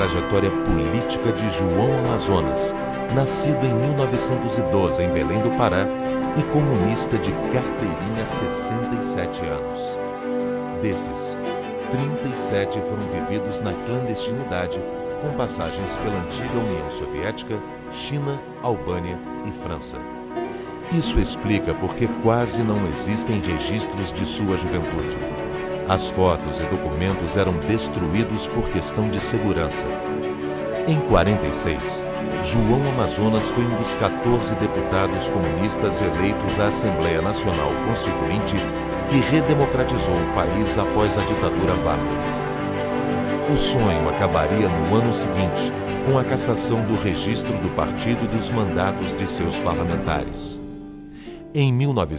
trajetória política de João Amazonas, nascido em 1912 em Belém do Pará e comunista de carteirinha há 67 anos. Desses, 37 foram vividos na clandestinidade, com passagens pela antiga União Soviética, China, Albânia e França. Isso explica porque quase não existem registros de sua juventude. As fotos e documentos eram destruídos por questão de segurança. Em 46, João Amazonas foi um dos 14 deputados comunistas eleitos à Assembleia Nacional Constituinte que redemocratizou o país após a ditadura Vargas. O sonho acabaria no ano seguinte, com a cassação do registro do partido e dos mandatos de seus parlamentares. Em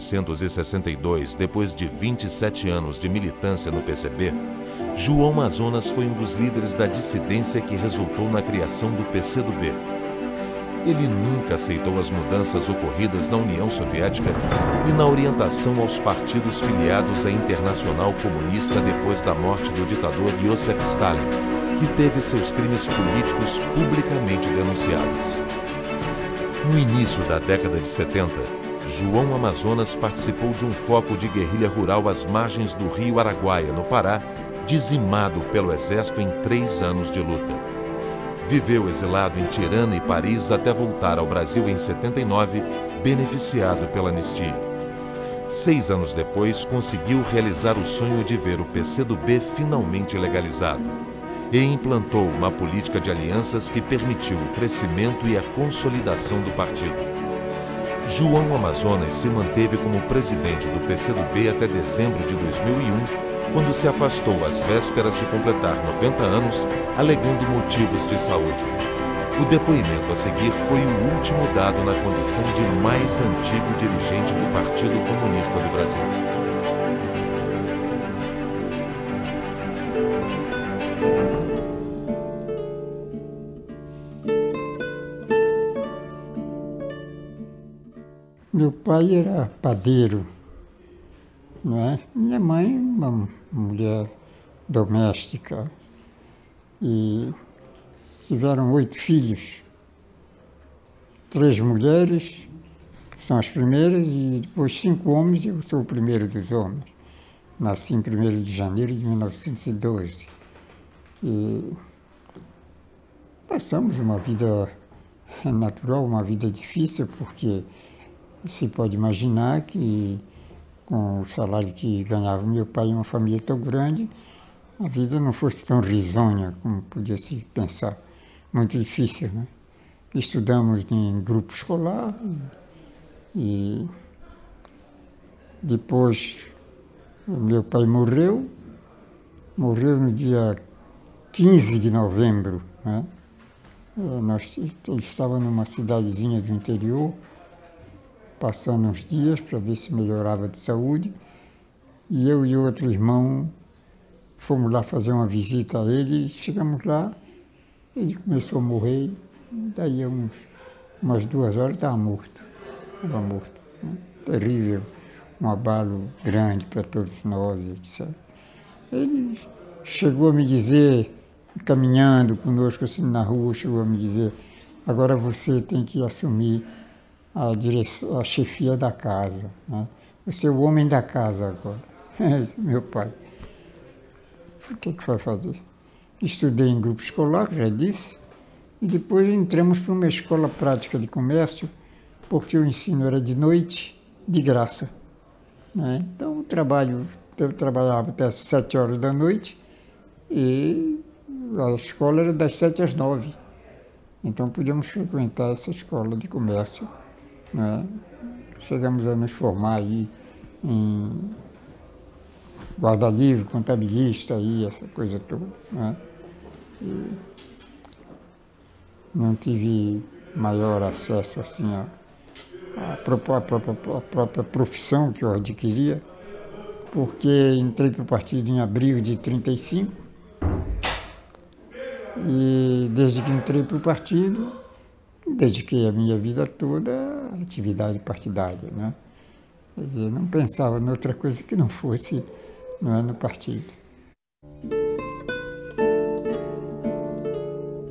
1962, depois de 27 anos de militância no PCB, João Amazonas foi um dos líderes da dissidência que resultou na criação do PCdoB. Ele nunca aceitou as mudanças ocorridas na União Soviética e na orientação aos partidos filiados à Internacional Comunista depois da morte do ditador Iosif Stalin, que teve seus crimes políticos publicamente denunciados. No início da década de 70, João Amazonas participou de um foco de guerrilha rural às margens do rio Araguaia, no Pará, dizimado pelo exército em 3 anos de luta. Viveu exilado em Tirana e Paris até voltar ao Brasil em 79, beneficiado pela anistia. 6 anos depois, conseguiu realizar o sonho de ver o PCdoB finalmente legalizado e implantou uma política de alianças que permitiu o crescimento e a consolidação do partido. João Amazonas se manteve como presidente do PCdoB até dezembro de 2001, quando se afastou às vésperas de completar 90 anos, alegando motivos de saúde. O depoimento a seguir foi o último dado na condição de mais antigo dirigente do Partido Comunista do Brasil. Meu pai era padeiro, não é? Minha mãe, uma mulher doméstica. E tiveram 8 filhos. 3 mulheres, que são as primeiras, e depois 5 homens, e eu sou o primeiro dos homens. Nasci em 1º de janeiro de 1912. E passamos uma vida natural, uma vida difícil, porque você pode imaginar que, com o salário que ganhava meu pai em uma família tão grande, a vida não fosse tão risonha como podia se pensar. Muito difícil, né? Estudamos em grupo escolar e depois meu pai morreu no dia 15 de novembro, né? Ele estava numa cidadezinha do interior, passando uns dias para ver se melhorava de saúde, e eu e outro irmão fomos lá fazer uma visita a ele, chegamos lá, ele começou a morrer, daí umas 2 horas estava morto, né? Terrível, um abalo grande para todos nós, etc. Ele chegou a me dizer, caminhando conosco assim na rua, chegou a me dizer: agora você tem que assumir a chefia da casa, né? Você é o homem da casa agora. Meu pai. O que vai fazer? Estudei em grupo escolar, já disse, e depois entramos para uma escola prática de comércio, porque o ensino era de noite, de graça, né? Então eu trabalhava até às 7 horas da noite e a escola era das 7 às 9. Então podíamos frequentar essa escola de comércio, né? Chegamos a nos formar aí em guarda-livre, contabilista, aí, essa coisa toda, né? E não tive maior acesso assim à própria profissão que eu adquiria, porque entrei para o partido em abril de 35 e desde que entrei para o partido dediquei a minha vida toda à atividade partidária, né? Quer dizer, não pensava em outra coisa que não fosse, não é, no partido.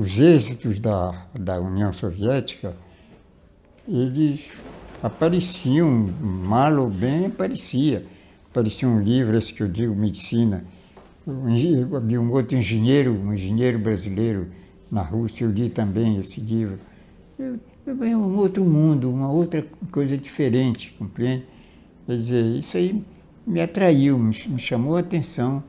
os êxitos da União Soviética, eles apareciam, mal ou bem, aparecia. Aparecia um livro, esse que eu digo, Medicina. Havia um outro engenheiro, um engenheiro brasileiro na Rússia, eu li também esse livro. É um outro mundo, uma outra coisa diferente, compreende? Quer dizer, isso aí me atraiu, me chamou a atenção.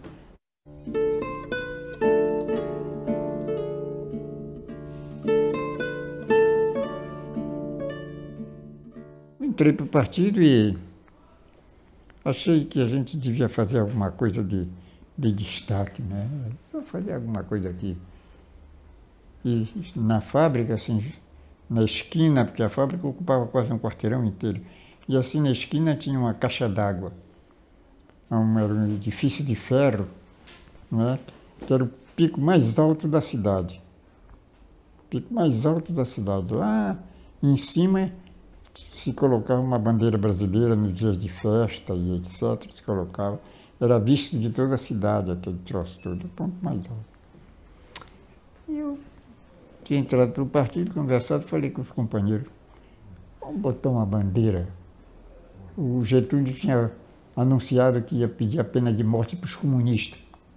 Entrei para o partido e achei que a gente devia fazer alguma coisa de destaque, né? Vou fazer alguma coisa aqui. E na fábrica, assim, na esquina, porque a fábrica ocupava quase um quarteirão inteiro, e assim na esquina tinha uma caixa d'água. Era um edifício de ferro, né? Que era o pico mais alto da cidade. O pico mais alto da cidade. Lá em cima se colocava uma bandeira brasileira nos dias de festa e etc. Se colocava. Era visto de toda a cidade, aquele troço todo, o ponto mais alto. E eu tinha entrado para o partido, conversado, falei com os companheiros, vamos botar uma bandeira. O Getúlio tinha anunciado que ia pedir a pena de morte para os comunistas.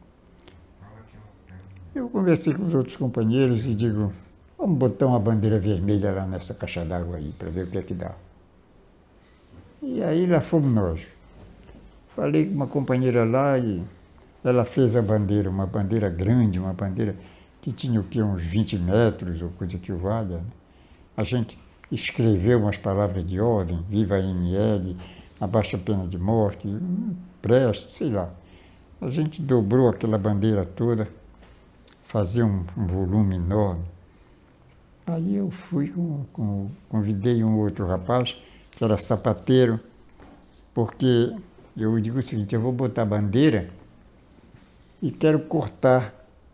Eu conversei com os outros companheiros e digo, vamos botar uma bandeira vermelha lá nessa caixa d'água aí, para ver o que é que dá. E aí lá fomos nós. Falei com uma companheira lá e ela fez a bandeira, uma bandeira grande, uma bandeira que tinha o quê, uns 20 metros, ou coisa que o valha. Né? A gente escreveu umas palavras de ordem, viva a ANL, abaixa a pena de morte, preste, sei lá. A gente dobrou aquela bandeira toda, fazia um volume enorme. Aí eu fui, convidei um outro rapaz, que era sapateiro, porque eu digo o seguinte, eu vou botar a bandeira e quero cortar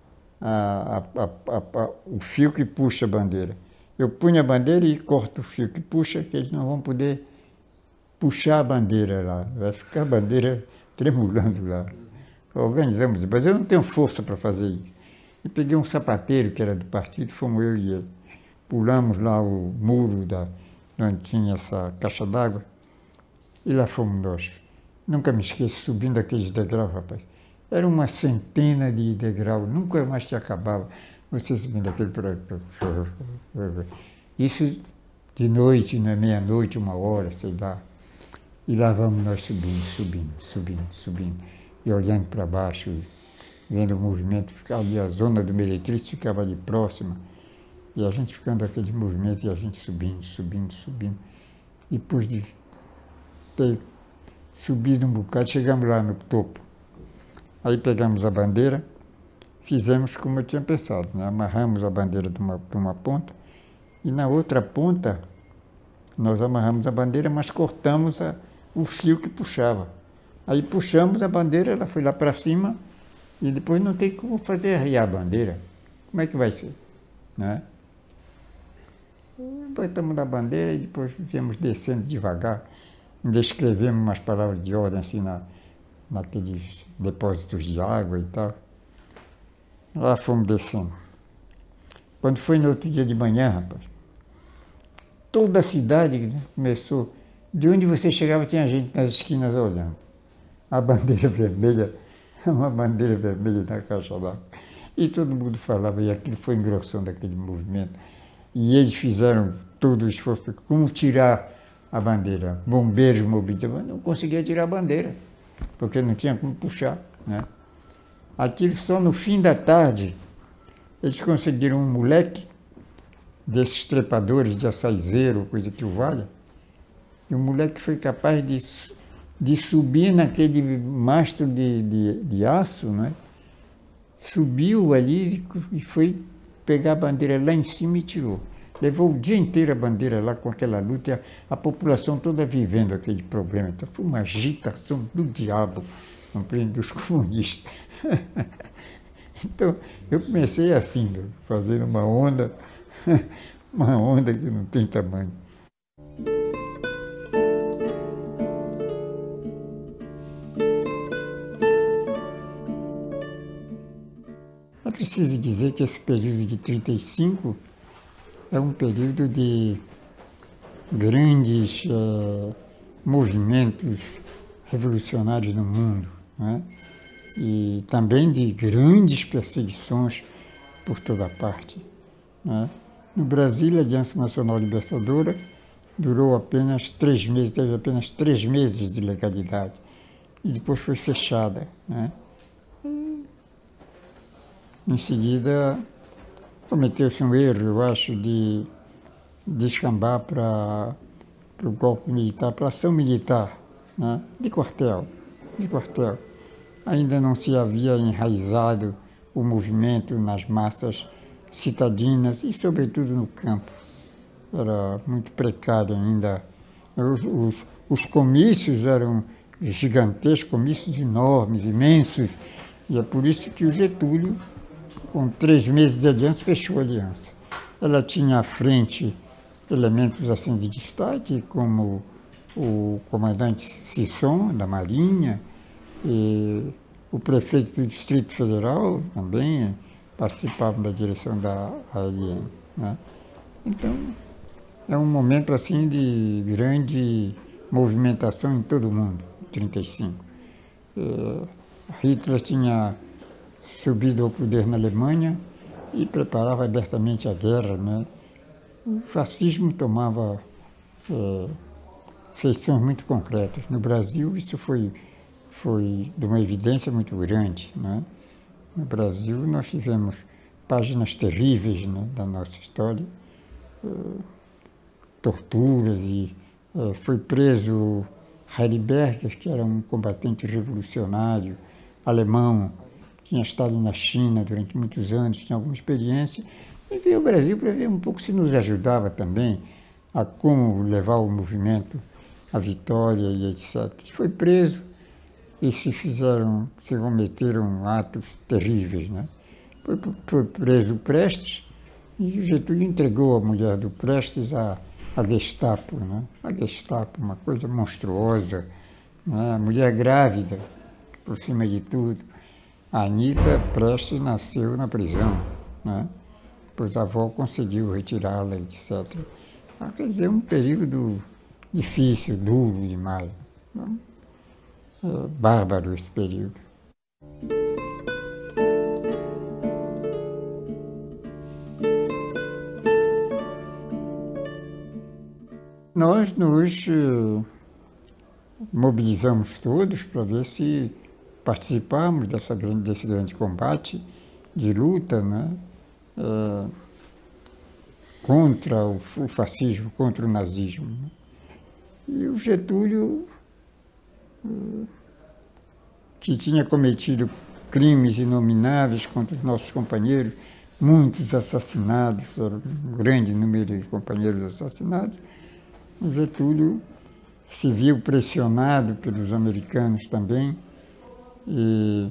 o fio que puxa a bandeira. Eu punho a bandeira e corto o fio que puxa, que eles não vão poder puxar a bandeira lá. Vai ficar a bandeira tremulando lá. Organizamos, mas eu não tenho força para fazer isso. E peguei um sapateiro que era do partido, fomos eu e ele. Pulamos lá o muro onde tinha essa caixa d'água e lá fomos nós. Nunca me esqueço, subindo aqueles degraus, rapaz. Era uma centena de degraus, nunca mais te acabava. Você subindo aquele... Isso de noite, na meia-noite, 1h, sei lá. E lá vamos nós subindo. E olhando para baixo, vendo o movimento, ficava ali, a zona do Meretriz ficava ali próxima. E a gente ficando aquele movimento e a gente subindo. E depois de ter subido um bocado, chegamos lá no topo. Aí pegamos a bandeira, fizemos como eu tinha pensado, né? Amarramos a bandeira de uma ponta e na outra ponta nós amarramos a bandeira, mas cortamos o fio que puxava. Aí puxamos a bandeira, ela foi lá para cima e depois não tem como fazer arriar a bandeira. Como é que vai ser? Né? Botamos na bandeira e depois viemos descendo devagar, ainda escrevemos umas palavras de ordem assim naqueles depósitos de água e tal. Lá fomos descendo. Quando foi no outro dia de manhã, rapaz, toda a cidade começou, de onde você chegava tinha gente nas esquinas olhando. A bandeira vermelha, uma bandeira vermelha na caixa d'água. E todo mundo falava, e aquilo foi engrossando aquele movimento. E eles fizeram todo o esforço, como tirar a bandeira. Bombeiros mobilizados, não conseguia tirar a bandeira, porque não tinha como puxar, né? Aquilo só no fim da tarde, eles conseguiram um moleque desses trepadores de açaizeiro, coisa que o valha, e o moleque foi capaz de subir naquele mastro de aço, né? Subiu ali e foi pegar a bandeira lá em cima e tirou. Levou o dia inteiro a bandeira lá com aquela luta, e a população toda vivendo aquele problema. Então foi uma agitação do diabo, dos comunistas. Então eu comecei assim, fazendo uma onda que não tem tamanho. preciso dizer que esse período de 35 é um período de grandes movimentos revolucionários no mundo, né? E também de grandes perseguições por toda parte, né? No Brasil, a Aliança Nacional Libertadora durou apenas 3 meses, teve apenas 3 meses de legalidade e depois foi fechada, né? Em seguida, cometeu-se um erro, eu acho, de descambar para o golpe militar, para a ação militar, né? De quartel. Ainda não se havia enraizado o movimento nas massas citadinas e, sobretudo, no campo. Era muito precário ainda. Os comícios eram gigantescos, comícios enormes, imensos, e é por isso que o Getúlio, com 3 meses de aliança, fechou a aliança. Ela tinha à frente elementos assim de destaque, como o comandante Sisson, da Marinha, e o prefeito do Distrito Federal também participavam da direção da ALN, né? Então, é um momento assim de grande movimentação em todo o mundo, 35. Hitler tinha subido ao poder na Alemanha e preparava abertamente a guerra, né? O fascismo tomava feições muito concretas. No Brasil, isso foi de uma evidência muito grande, né? No Brasil, nós tivemos páginas terríveis, né, da nossa história, torturas, e foi preso Heidelberger, que era um combatente revolucionário alemão, tinha estado na China durante muitos anos, tinha alguma experiência, e veio ao Brasil para ver um pouco se nos ajudava também a como levar o movimento à vitória e etc. Foi preso e se cometeram atos terríveis, né? Foi preso o Prestes e o Getúlio entregou a mulher do Prestes à Gestapo, né? A Gestapo, uma coisa monstruosa, né? A mulher grávida, por cima de tudo. A Anita Prestes nasceu na prisão, né? Pois a avó conseguiu retirá-la, etc. Quer dizer, um período difícil, duro demais. Bárbaro esse período. Nós nos mobilizamos todos para ver se participamos desse grande combate de luta, né? Contra o fascismo, contra o nazismo, né? E o Getúlio, que tinha cometido crimes inomináveis contra os nossos companheiros, muitos assassinados, um grande número de companheiros assassinados, o Getúlio se viu pressionado pelos americanos também, e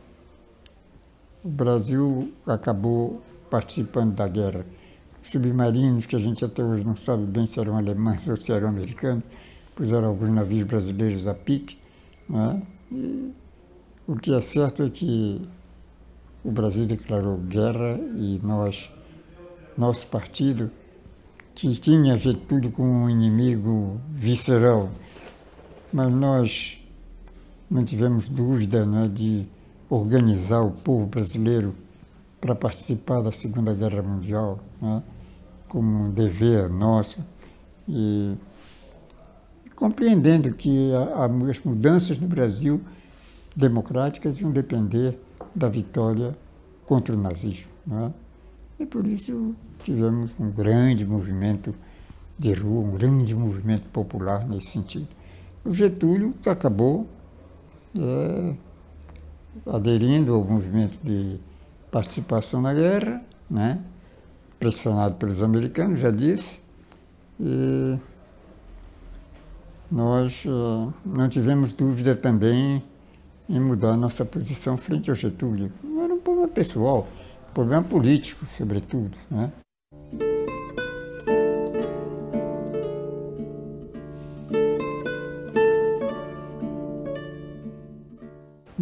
o Brasil acabou participando da guerra. Submarinos, que a gente até hoje não sabe bem se eram alemães ou se eram americanos, puseram alguns navios brasileiros a pique, né? E o que é certo é que o Brasil declarou guerra e nosso partido, que tinha Getúlio como um inimigo visceral, mas nós não tivemos dúvida, né, de organizar o povo brasileiro para participar da Segunda Guerra Mundial, né, como um dever nosso, e compreendendo que as mudanças no Brasil democráticas iam depender da vitória contra o nazismo, né? E por isso tivemos um grande movimento de rua, um grande movimento popular nesse sentido. O Getúlio acabou aderindo ao movimento de participação na guerra, né? Pressionado pelos americanos, já disse, e nós não tivemos dúvida também em mudar nossa posição frente ao Getúlio. Não era um problema pessoal, um problema político, sobretudo, né?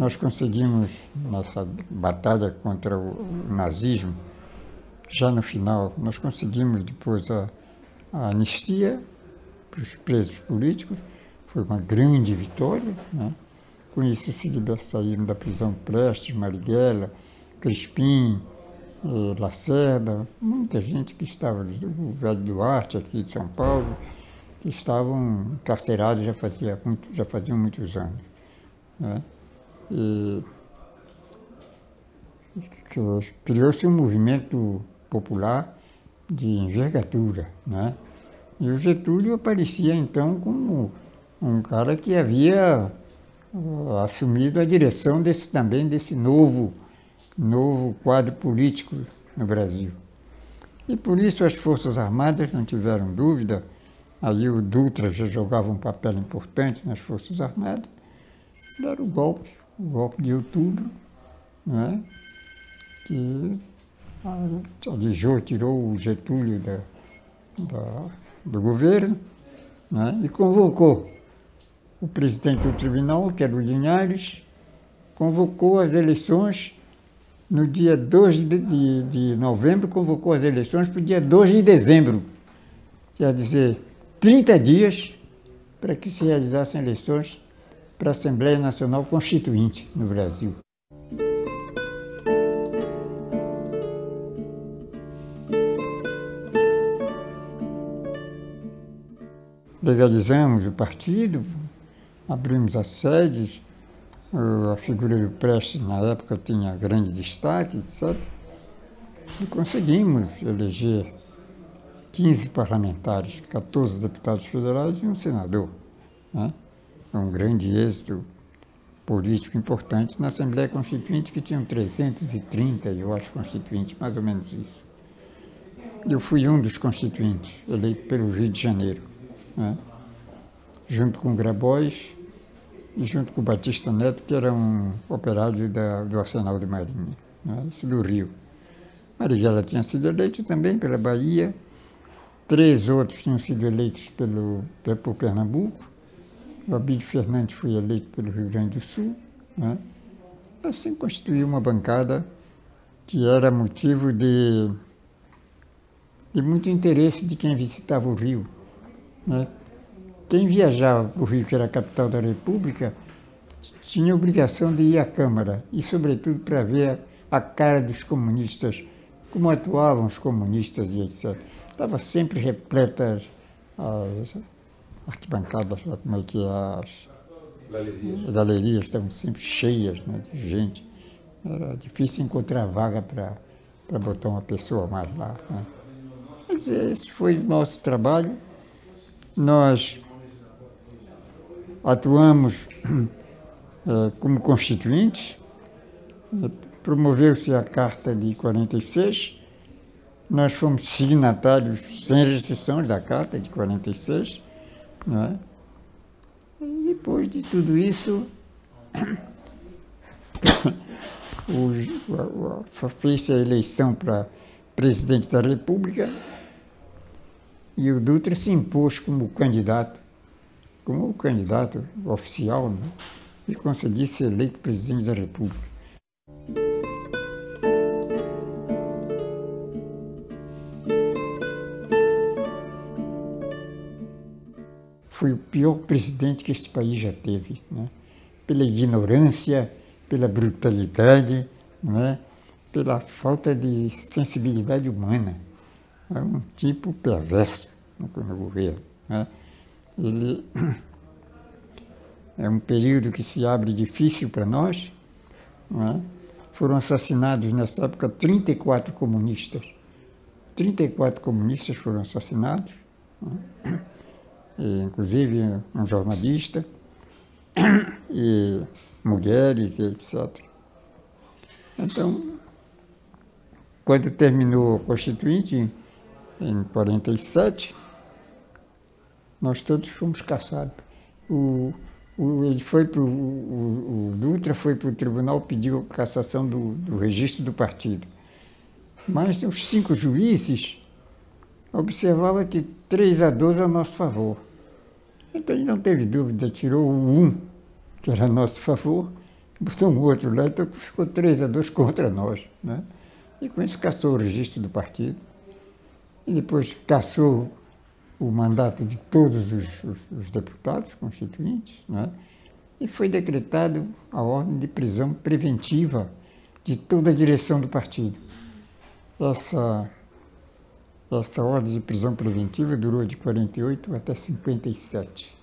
nós conseguimos, nessa batalha contra o nazismo, já no final, nós conseguimos depois a anistia para os presos políticos, foi uma grande vitória, né? Com isso se saíram da prisão Prestes, Marighella, Crispim, Lacerda, muita gente que estava, o velho Duarte aqui de São Paulo, que estavam encarcerados já faziam muitos anos, né? E criou-se um movimento popular de envergadura, né? E o Getúlio aparecia então como um cara que havia assumido a direção desse novo quadro político no Brasil. E por isso as Forças Armadas não tiveram dúvida, aí o Dutra já jogava um papel importante nas Forças Armadas, deram o golpe de outubro, né? Que alijou, tirou o Getúlio do governo, né? E convocou o presidente do tribunal, que era o Linhares, convocou as eleições no dia 2 de novembro, convocou as eleições para o dia 2 de dezembro, quer dizer, 30 dias para que se realizassem eleições para a Assembleia Nacional Constituinte no Brasil. Legalizamos o partido, abrimos as sedes, a figura do Prestes na época tinha grande destaque, etc. E conseguimos eleger 15 parlamentares, 14 deputados federais e um senador, né? Um grande êxito político importante na Assembleia Constituinte, que tinham 330, eu acho, constituintes, mais ou menos isso. Eu fui um dos constituintes, eleito pelo Rio de Janeiro, né? Junto com o Grabois e junto com o Batista Neto, que era um operário do Arsenal de Marinha, né? Isso do Rio. Marighella tinha sido eleito também pela Bahia, 3 outros tinham sido eleitos por Pernambuco, o Abílio Fernandes foi eleito pelo Rio Grande do Sul, né? Assim constituiu uma bancada que era motivo de muito interesse de quem visitava o Rio, né? Quem viajava para o Rio, que era a capital da República, tinha a obrigação de ir à Câmara, e sobretudo para ver a cara dos comunistas, como atuavam os comunistas e etc. Estava sempre repleta as arquibancadas, como é que as galerias estavam sempre cheias, né, de gente. Era difícil encontrar vaga para botar uma pessoa mais lá, né? Mas esse foi o nosso trabalho. Nós atuamos como constituintes, promoveu-se a Carta de 46, nós fomos signatários sem restrições da Carta de 46, né? E depois de tudo isso, fez a eleição para presidente da República e o Dutra se impôs como candidato oficial, né? E conseguiu ser eleito presidente da República. Foi o pior presidente que esse país já teve, né? Pela ignorância, pela brutalidade, né? Pela falta de sensibilidade humana. É um tipo perverso no governo, né? Ele é um período que se abre difícil para nós, né? Foram assassinados nessa época 34 comunistas. 34 comunistas foram assassinados, né? E, inclusive um jornalista, e mulheres, etc. Então, quando terminou a Constituinte, em 47, nós todos fomos caçados. O Dutra foi para o tribunal, pediu a cassação do registro do partido. Mas os 5 juízes observavam que 3-2 a nosso favor. Então ele não teve dúvida, tirou o 1, que era a nosso favor, botou um outro lá, então ficou 3-2 contra nós, né? E com isso cassou o registro do partido. E depois cassou o mandato de todos os deputados constituintes, né? E foi decretado a ordem de prisão preventiva de toda a direção do partido. Essa ordem de prisão preventiva durou de 48 até 57.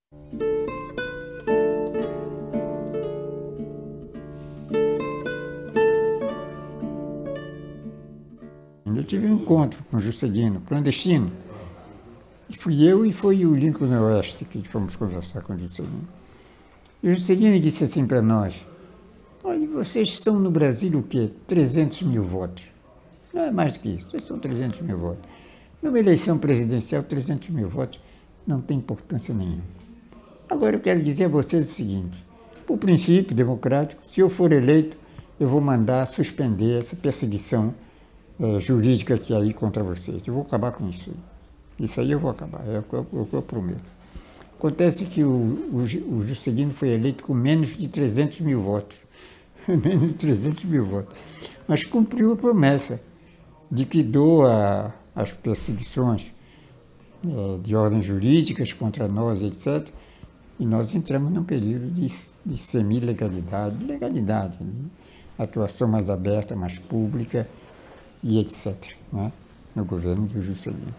Eu tive um encontro com o Juscelino, clandestino. E fui eu e foi o Lincoln Oeste que fomos conversar com o Juscelino. E o Juscelino disse assim para nós: olha, vocês estão no Brasil o quê? 300 mil votos. Não é mais do que isso, vocês são 300 mil votos. Numa eleição presidencial, 300 mil votos não tem importância nenhuma. Agora eu quero dizer a vocês o seguinte: por princípio democrático, se eu for eleito, eu vou mandar suspender essa perseguição jurídica que há aí contra vocês. Eu vou acabar com isso. Isso aí eu vou acabar, é o que eu prometo. Acontece que o Juscelino foi eleito com menos de 300 mil votos. Menos de 300 mil votos. Mas cumpriu a promessa de que doa as perseguições de ordens jurídicas contra nós, etc. E nós entramos num período de semi-legalidade, legalidade, né? Atuação mais aberta, mais pública e etc., né? No governo do Juscelino.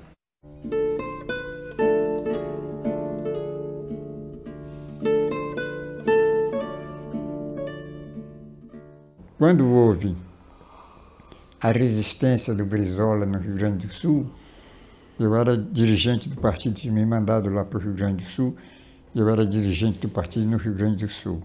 Quando houve a resistência do Brizola no Rio Grande do Sul, eu era dirigente do partido, tinha me mandado lá para o Rio Grande do Sul, eu era dirigente do partido no Rio Grande do Sul.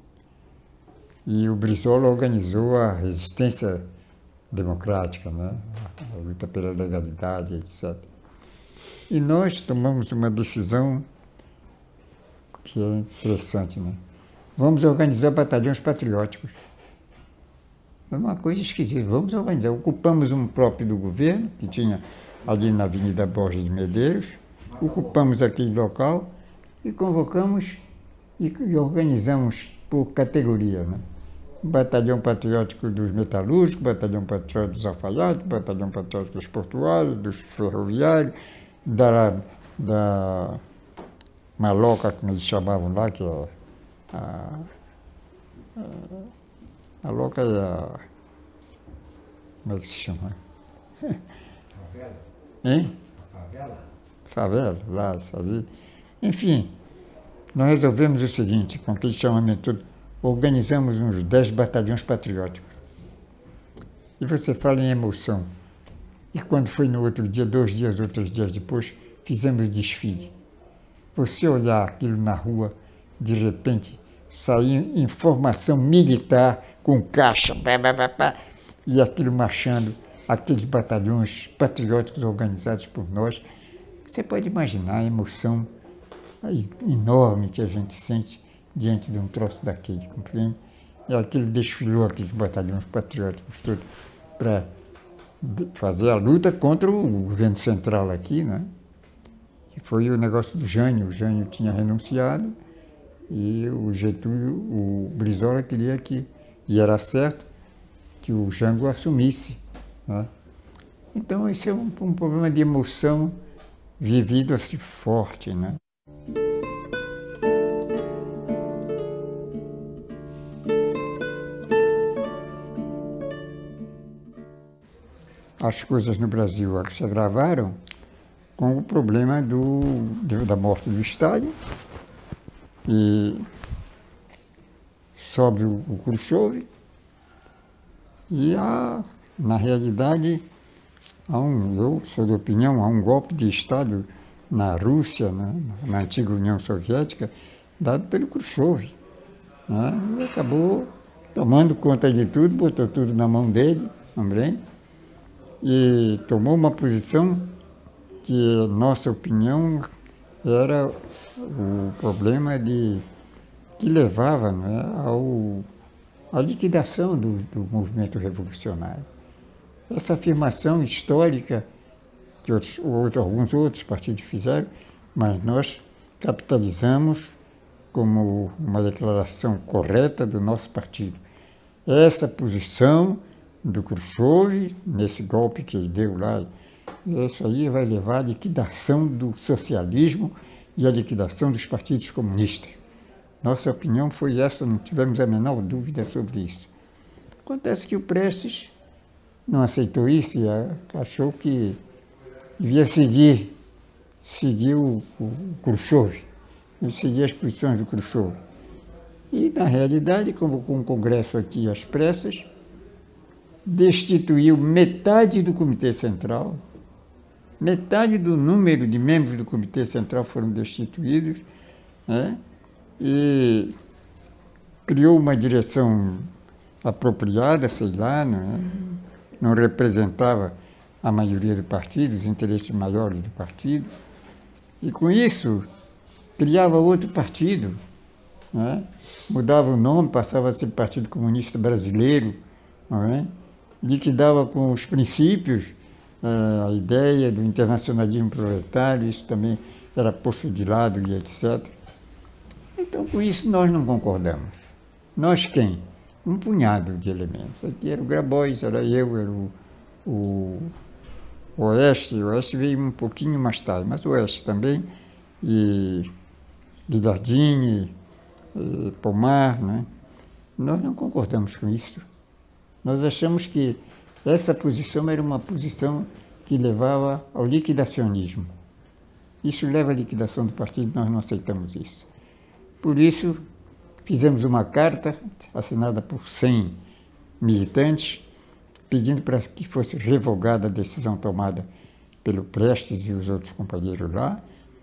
E o Brizola organizou a resistência democrática, né? A luta pela legalidade, etc. E nós tomamos uma decisão que é interessante, né? Vamos organizar batalhões patrióticos. É uma coisa esquisita, vamos organizar. Ocupamos um próprio do governo, que tinha ali na Avenida Borges de Medeiros, ocupamos aquele local e convocamos e organizamos por categoria, né? Batalhão Patriótico dos Metalúrgicos, Batalhão Patriótico dos Alfaiates, Batalhão Patriótico dos Portuários, dos Ferroviários, da Maloca, como eles chamavam lá, que é a Loca é a... Como é que se chama? Favela? Hein? A favela? Favela, lá, Sazi. Enfim, nós resolvemos o seguinte, com aquele chamamento todo, organizamos uns 10 batalhões patrióticos. E você fala em emoção. E quando foi no outro dia, 2 dias ou 3 dias depois, fizemos desfile. Você olhar aquilo na rua, de repente, saiu informação militar com caixa, e aquilo marchando, aqueles batalhões patrióticos organizados por nós. Você pode imaginar a emoção enorme que a gente sente diante de um troço daquele, compreende? E aquilo desfilou aqueles batalhões patrióticos todos para fazer a luta contra o governo central aqui, né? Que foi o negócio do Jânio. O Jânio tinha renunciado e o Getúlio, o Brizola queria que, e era certo, que o Jango assumisse, né? Então esse é um problema de emoção vivido assim forte, né? As coisas no Brasil se agravaram com o problema da morte do Stalin e sobe o Khrushchev e na realidade, eu sou da opinião, há um golpe de Estado na Rússia, né, na antiga União Soviética, dado pelo Khrushchev, né, e acabou tomando conta de tudo, botou tudo na mão dele, também, e tomou uma posição que, nossa opinião, era o problema que levava, né, à liquidação do movimento revolucionário. Essa afirmação histórica que alguns outros partidos fizeram, mas nós capitalizamos como uma declaração correta do nosso partido. Essa posição do Khrushchev, nesse golpe que ele deu lá, isso aí vai levar à liquidação do socialismo e à liquidação dos partidos comunistas. Nossa opinião foi essa, não tivemos a menor dúvida sobre isso. Acontece que o Prestes não aceitou isso e achou que devia seguir o Khrushchev, seguir as posições do Khrushchev. E, na realidade, convocou um congresso aqui às pressas, destituiu metade do Comitê Central, metade do número de membros do Comitê Central foram destituídos, né? E criou uma direção apropriada, sei lá, não representava a maioria do partido, os interesses maiores do partido, e com isso criava outro partido, né? Mudava o nome, passava a ser Partido Comunista Brasileiro, não é? Liquidava com os princípios a ideia do internacionalismo proletário, isso também era posto de lado e etc. Então, com isso, nós não concordamos. Nós quem? Um punhado de elementos. Aqui era o Grabois, era eu, era o Oeste. O Oeste veio um pouquinho mais tarde, mas o Oeste também, e Guilhardini, Pomar, né? Nós não concordamos com isso. Nós achamos que essa posição era uma posição que levava ao liquidacionismo. Isso leva à liquidação do partido, nós não aceitamos isso. Por isso, fizemos uma carta assinada por 100 militantes, pedindo para que fosse revogada a decisão tomada pelo Prestes e os outros companheiros lá,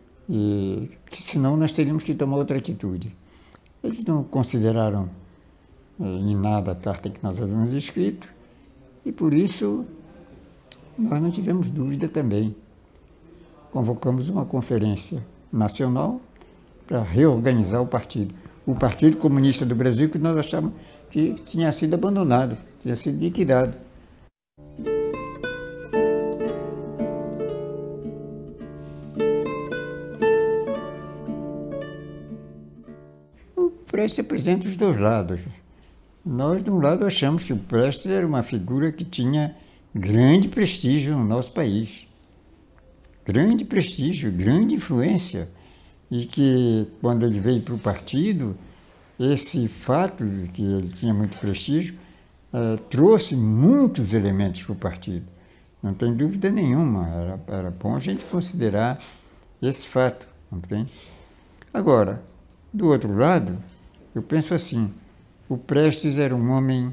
e senão nós teríamos que tomar outra atitude. Eles não consideraram em nada a carta que nós havíamos escrito, e por isso nós não tivemos dúvida também. Convocamos uma conferência nacional para reorganizar o partido. O Partido Comunista do Brasil, que nós achávamos que tinha sido abandonado, tinha sido liquidado. O Prestes apresenta os dois lados. Nós, de um lado, achamos que o Prestes era uma figura que tinha grande prestígio no nosso país. Grande prestígio, grande influência. E que, quando ele veio para o partido, esse fato de que ele tinha muito prestígio trouxe muitos elementos para o partido. Não tem dúvida nenhuma, era bom a gente considerar esse fato, compreende? Agora, do outro lado, eu penso assim, o Prestes era um homem,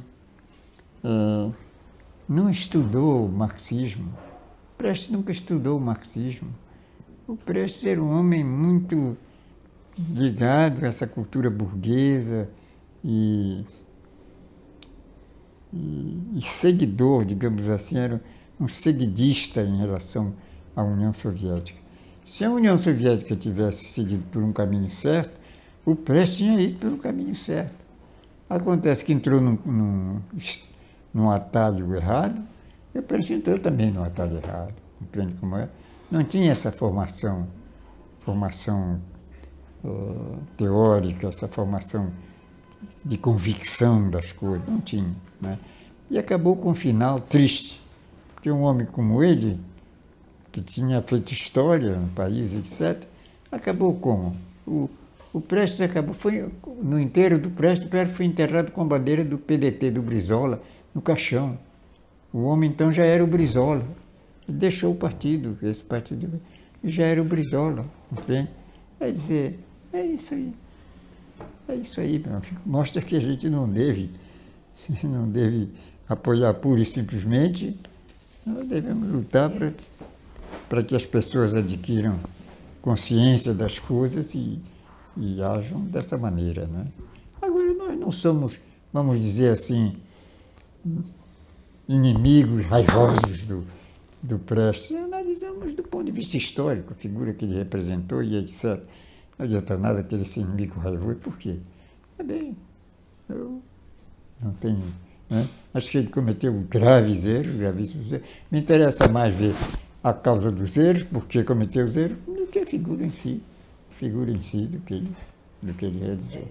não estudou o marxismo. O Prestes nunca estudou o marxismo. O Prestes era um homem muito ligado a essa cultura burguesa e seguidor, digamos assim, era um seguidista em relação à União Soviética. Se a União Soviética tivesse seguido por um caminho certo, o Prestes tinha ido pelo caminho certo. Acontece que entrou num atalho errado, e o Prestes entrou também num atalho errado. Entende como é? Não tinha essa formação teórica, essa formação de convicção das coisas, não tinha, né? E acabou com um final triste, porque um homem como ele, que tinha feito história no país, etc., acabou como? O Prestes acabou, no enterro do Prestes, o Prestes foi enterrado com a bandeira do PDT, do Brizola, no caixão. O homem, então, já era o Brizola. Ele deixou o partido, esse partido já era o Brizola, entende? Quer dizer, é isso aí. É isso aí, meu filho. Mostra que a gente não deve apoiar pura e simplesmente, nós devemos lutar para que as pessoas adquiram consciência das coisas e ajam dessa maneira, né? Agora, nós não somos, vamos dizer assim, inimigos raivosos do Prestes. Analisamos do ponto de vista histórico, a figura que ele representou e etc. Não adianta nada aquele ser inimigo raivoso. Por quê? Bem, eu não tenho, né? Acho que ele cometeu graves erros, gravíssimos erros. Me interessa mais ver a causa dos erros, porque cometeu os erros, do que a figura em si. Do que do que ele realizou.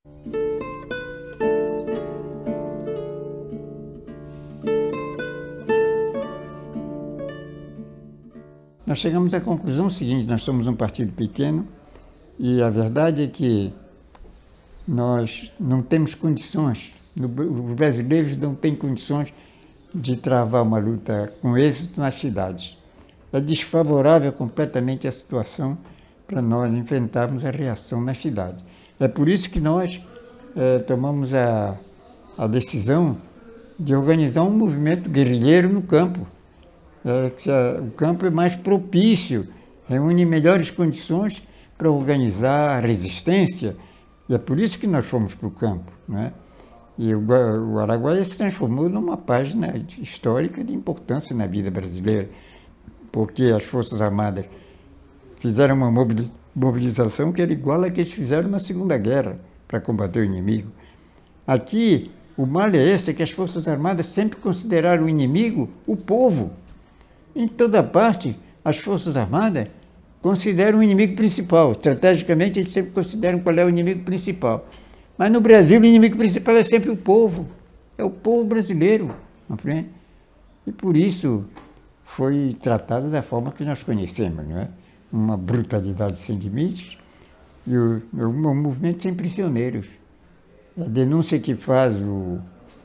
Nós chegamos à conclusão seguinte: nós somos um partido pequeno e a verdade é que nós não temos condições, os brasileiros não têm condições de travar uma luta com êxito nas cidades. É desfavorável completamente a situação para nós enfrentarmos a reação nas cidades. É por isso que nós tomamos a decisão de organizar um movimento guerrilheiro no campo. O campo é mais propício, reúne melhores condições para organizar a resistência, e é por isso que nós fomos para o campo, né? E o Araguaia se transformou numa página histórica de importância na vida brasileira, porque as Forças Armadas fizeram uma mobilização que era igual à que eles fizeram na Segunda Guerra para combater o inimigo. Aqui, o mal é esse, que as Forças Armadas sempre consideraram o inimigo o povo. Em toda parte, as Forças Armadas consideram o inimigo principal. Estrategicamente, eles sempre consideram qual é o inimigo principal. Mas no Brasil, o inimigo principal é sempre o povo. É o povo brasileiro. Compreende? E por isso foi tratado da forma que nós conhecemos, não é? Uma brutalidade sem limites e um movimento sem prisioneiros. A denúncia que faz o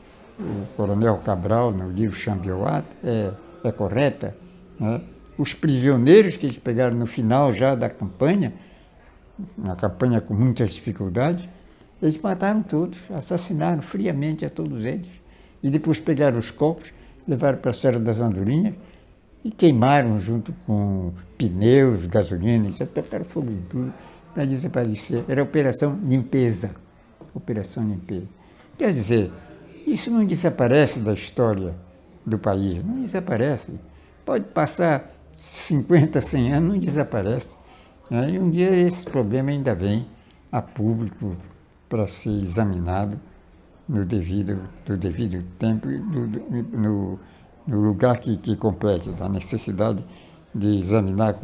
coronel Cabral no livro Chambioat é correta, né? Os prisioneiros que eles pegaram no final já da campanha, uma campanha com muitas dificuldades, eles mataram todos, assassinaram friamente a todos eles. E depois pegaram os corpos, levaram para a Serra das Andorinhas e queimaram junto com pneus, gasolina, tocaram fogo em tudo para desaparecer. Era Operação Limpeza. Operação Limpeza. Quer dizer, isso não desaparece da história do país, não desaparece. Pode passar 50, 100 anos, não desaparece. E um dia esse problema ainda vem a público para ser examinado no devido tempo e no lugar que compete, da necessidade de examinar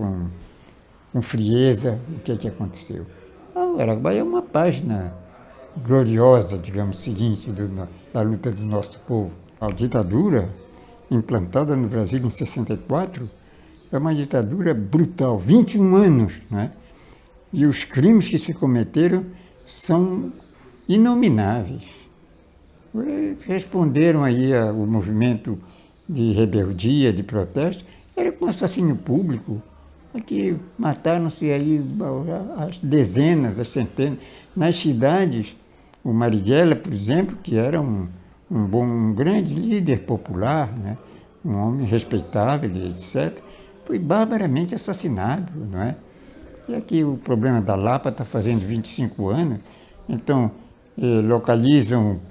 com frieza o que aconteceu. O Araguaia é uma página gloriosa, digamos, seguinte, da luta do nosso povo. A ditadura, implantada no Brasil em 64, é uma ditadura brutal, 21 anos, né? E os crimes que se cometeram são inomináveis. Responderam aí ao movimento de rebeldia, de protesto, era com assassínio público. Aqui mataram-se aí as dezenas, as centenas. Nas cidades, o Marighella, por exemplo, que era um grande líder popular, né? Um homem respeitável, etc., foi barbaramente assassinado, não é? E aqui o problema da Lapa está fazendo 25 anos, então localizam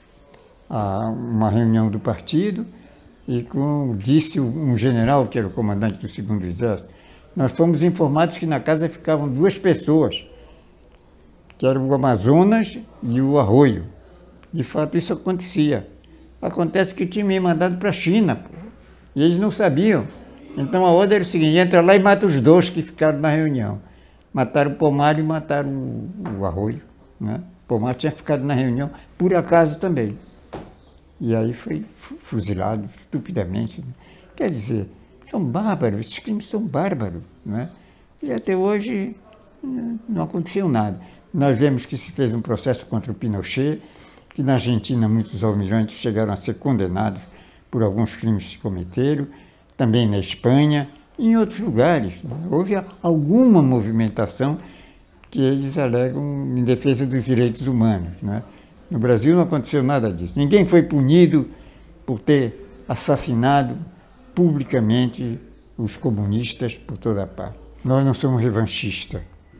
uma reunião do partido e, como disse um general, que era o comandante do 2º Exército, nós fomos informados que na casa ficavam 2 pessoas, que eram o Amazonas e o Arroio. De fato, isso acontecia. Acontece que tinha me mandado para a China, pô, e eles não sabiam. Então a ordem era o seguinte: entra lá e mata os 2 que ficaram na reunião. Mataram o Pomar e mataram o Arroio, né? O Pomar tinha ficado na reunião, por acaso também. E aí foi fuzilado estupidamente. Quer dizer, são bárbaros, esses crimes são bárbaros, não é? E até hoje não aconteceu nada. Nós vemos que se fez um processo contra o Pinochet, que na Argentina muitos almirantes chegaram a ser condenados por alguns crimes que se cometeram, também na Espanha e em outros lugares. Houve alguma movimentação que eles alegam em defesa dos direitos humanos, né? No Brasil não aconteceu nada disso. Ninguém foi punido por ter assassinado publicamente os comunistas por toda parte. Nós não somos revanchistas,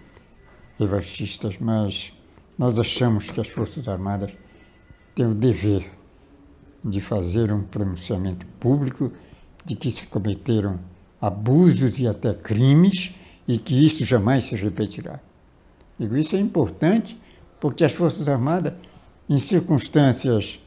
mas nós achamos que as Forças Armadas têm o dever de fazer um pronunciamento público de que se cometeram abusos e até crimes e que isso jamais se repetirá. E isso é importante porque as Forças Armadas, em circunstâncias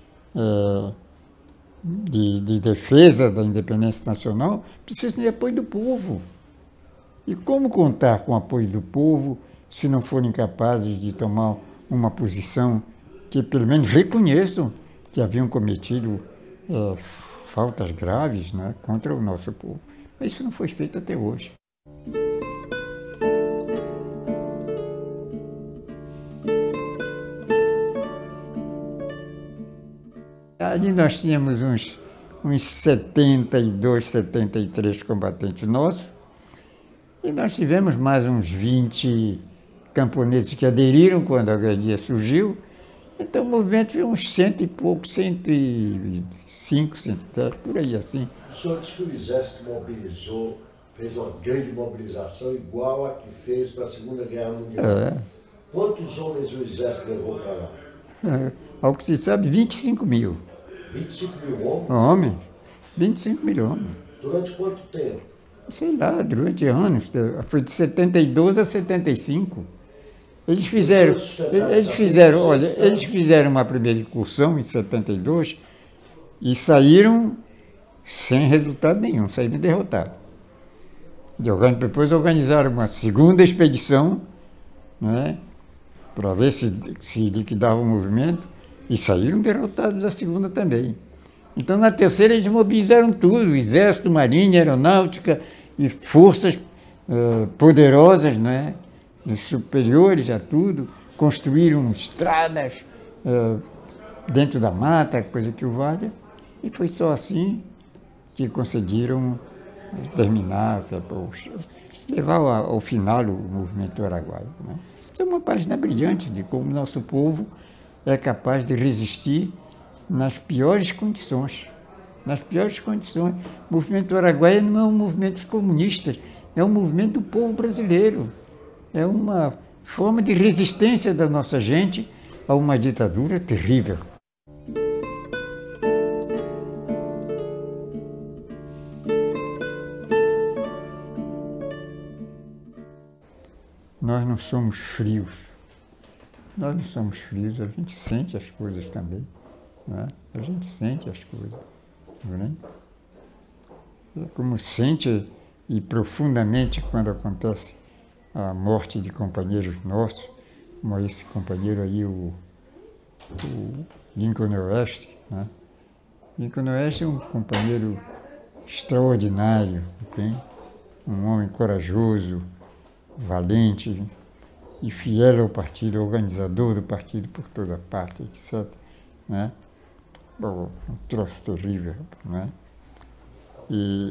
de defesa da independência nacional, precisam de apoio do povo. E como contar com o apoio do povo se não forem capazes de tomar uma posição que pelo menos reconheçam que haviam cometido faltas graves, né, contra o nosso povo. Mas isso não foi feito até hoje. Ali nós tínhamos uns 72, 73 combatentes nossos, e nós tivemos mais uns 20 camponeses que aderiram quando a guerrilha surgiu. Então o movimento foi uns 100 e pouco, 105, 110, por aí assim. O senhor disse que o Exército mobilizou, fez uma grande mobilização igual a que fez para a Segunda Guerra Mundial. Quantos homens o Exército levou para lá? Ao que se sabe, 25 mil. 25 mil homens? Homens, 25 mil homens. Durante quanto tempo? Sei lá, durante anos, foi de 72 a 75. Eles fizeram uma primeira incursão em 72 e sem resultado nenhum, saíram derrotados. Depois organizaram uma segunda expedição, né, para ver se liquidava o movimento, e saíram derrotados da segunda também. Então, na terceira, eles mobilizaram tudo, exército, marinha, aeronáutica e forças poderosas, né, superiores a tudo, construíram estradas dentro da mata, coisa que o valha, e foi só assim que conseguiram terminar, levar ao final o movimento araguaio, né. Isso é uma página brilhante de como nosso povo é capaz de resistir nas piores condições. Nas piores condições. O movimento araguaia não é um movimento dos comunistas, é um movimento do povo brasileiro. É uma forma de resistência da nossa gente a uma ditadura terrível. Nós não somos frios. Nós não somos frios, a gente sente as coisas também, né? A gente sente as coisas, né? Como sente e profundamente quando acontece a morte de companheiros nossos, como esse companheiro aí, o Lincoln Oeste, né? Lincoln Oeste é um companheiro extraordinário, okay? Um homem corajoso, valente e fiel ao partido, organizador do partido por toda parte, etc. Né? Bom, um troço terrível, né? E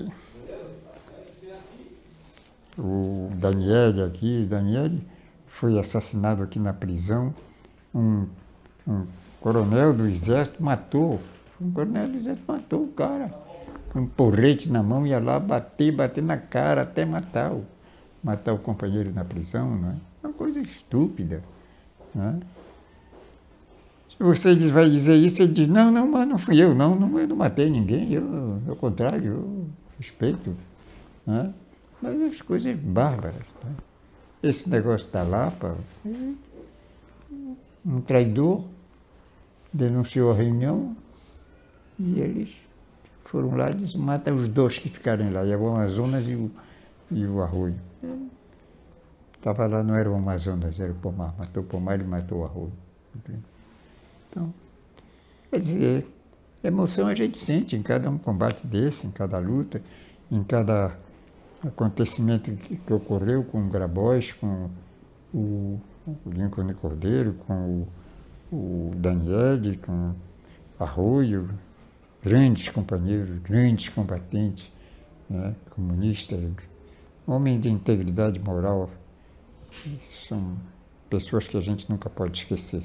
o Daniele foi assassinado aqui na prisão, um coronel do exército matou o cara, com um porrete na mão, ia lá bater na cara até matar o companheiro na prisão, não é? Uma coisa estúpida, né? Se você vai dizer isso, ele diz, não, mas não fui eu não matei ninguém, ao contrário, eu respeito, né? Mas as coisas bárbaras, né? Esse negócio da Lapa, um traidor denunciou a reunião e eles foram lá e disseram, mata os dois que ficarem lá, e o Amazonas e o Arroio. Estava lá, não era o Amazonas, era o Pomar. Matou o Pomar e matou o Arroio. Então, quer dizer, emoção a gente sente em cada um combate desse, em cada luta, em cada acontecimento que ocorreu com o Grabois, com o Lincoln Cordeiro, com o Daniele, com Arroio, grandes companheiros, grandes combatentes, né, comunistas, homens de integridade moral, são pessoas que a gente nunca pode esquecer.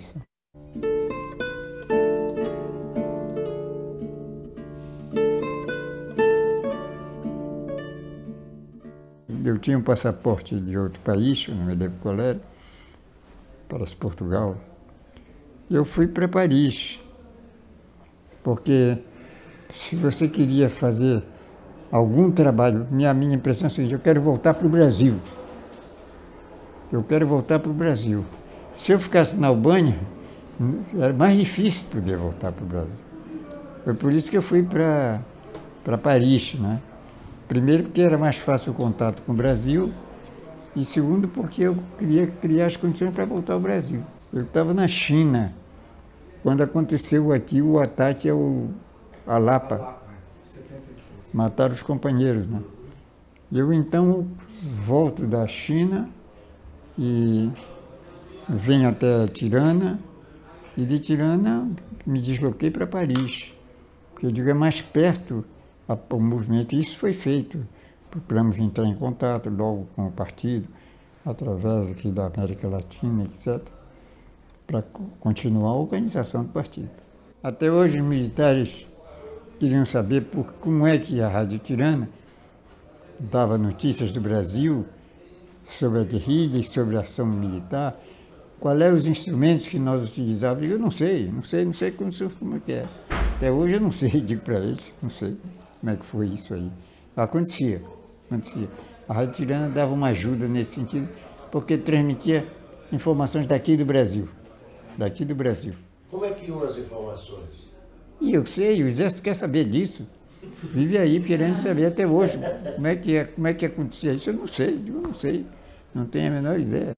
Eu tinha um passaporte de outro país, eu não me lembro qual era, parece Portugal. Eu fui para Paris, porque se você queria fazer algum trabalho, minha impressão é a seguinte, eu quero voltar para o Brasil. Eu quero voltar para o Brasil. Se eu ficasse na Albânia, era mais difícil poder voltar para o Brasil. Foi por isso que eu fui para Paris, né? Primeiro porque era mais fácil o contato com o Brasil E segundo, porque eu queria criar as condições para voltar ao Brasil. Eu estava na China, quando aconteceu aqui o ataque à Lapa. Mataram os companheiros, né? Eu então volto da China e venho até Tirana, e de Tirana me desloquei para Paris, porque eu digo, é mais perto o movimento, e isso foi feito. Procuramos entrar em contato logo com o partido, através aqui da América Latina, etc., para continuar a organização do partido. Até hoje os militares queriam saber como é que a Rádio Tirana dava notícias do Brasil sobre a guerrilha e sobre a ação militar, quais eram os instrumentos que nós utilizávamos. Eu não sei como é que é. Até hoje eu não sei, digo para eles, não sei como é que foi isso aí. Acontecia. A Rádio Tirana dava uma ajuda nesse sentido, porque transmitia informações daqui do Brasil. Como é que iam as informações? E eu sei, o Exército quer saber disso. Vive aí querendo saber até hoje como é que acontecia isso. Eu não sei, não tenho a menor ideia.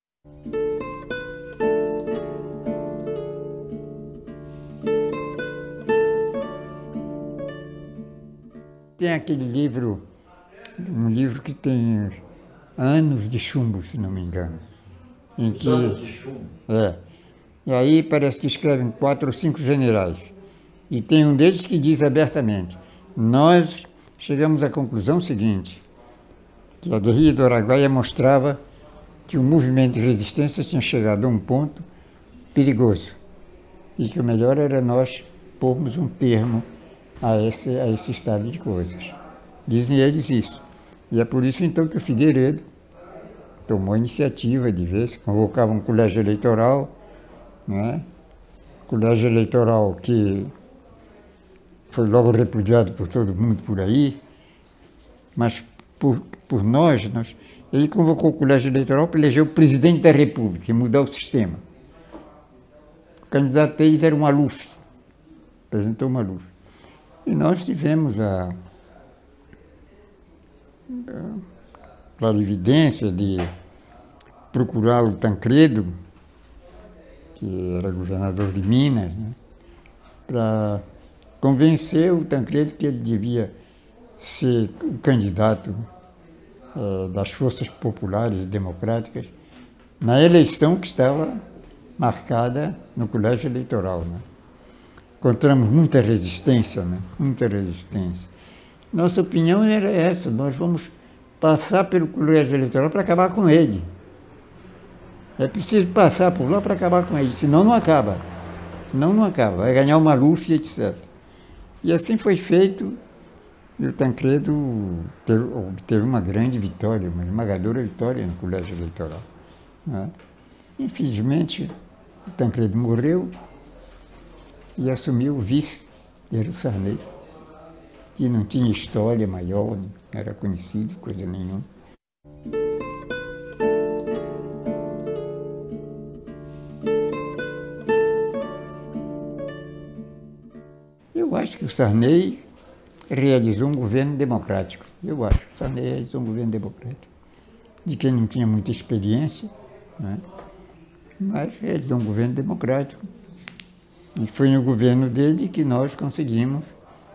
Tem aquele livro, um livro que tem Anos de Chumbo, se não me engano. Anos de Chumbo? É. E aí parece que escrevem 4 ou 5 generais. E tem um deles que diz abertamente, nós chegamos à conclusão seguinte, que a guerrilha do Araguaia mostrava que o movimento de resistência tinha chegado a um ponto perigoso e que o melhor era nós pormos um termo a esse estado de coisas. Dizem eles isso. E é por isso então que o Figueiredo tomou a iniciativa de ver se convocava um colégio eleitoral, né? Colégio eleitoral que foi logo repudiado por todo mundo por aí, mas por nós, ele convocou o colégio eleitoral para eleger o presidente da República e mudar o sistema. O candidato deles era o Maluf, apresentou o Maluf. E nós tivemos a clarividência de procurar o Tancredo, que era governador de Minas, né, para convencer o Tancredo que ele devia ser o candidato das forças populares e democráticas na eleição que estava marcada no colégio eleitoral, né. Encontramos muita resistência, né? Muita resistência. Nossa opinião era essa, nós vamos passar pelo colégio eleitoral para acabar com ele. É preciso passar por lá para acabar com ele, senão não acaba. Vai ganhar uma Maluf, etc. E assim foi feito, e o Tancredo obteve uma grande vitória, uma esmagadora vitória no colégio eleitoral, né? Infelizmente, o Tancredo morreu, e assumiu o vice, era o Sarney, que não tinha história maior, não era conhecido, coisa nenhuma. Eu acho que o Sarney realizou um governo democrático. De quem não tinha muita experiência, né? Mas realizou um governo democrático. E foi no governo dele que nós conseguimos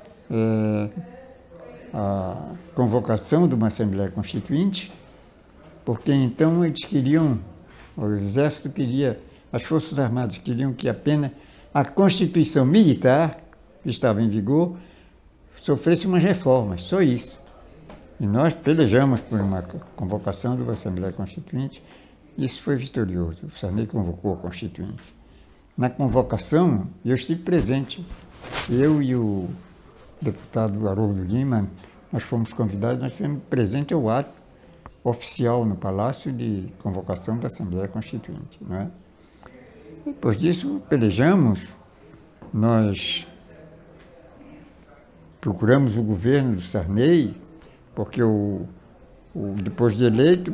a convocação de uma Assembleia Constituinte, porque então eles queriam, o Exército queria, as Forças Armadas queriam que apenas a Constituição Militar, que estava em vigor, sofresse umas reformas, só isso. E nós pelejamos por uma convocação de uma Assembleia Constituinte, e isso foi vitorioso. O Sarney convocou a Constituinte. Na convocação, eu estive presente. Eu e o deputado Haroldo Lima, nós fomos convidados, nós estivemos presentes ao ato oficial no Palácio de convocação da Assembleia Constituinte, não é? Depois disso, pelejamos, nós procuramos o governo do Sarney, porque depois de eleito,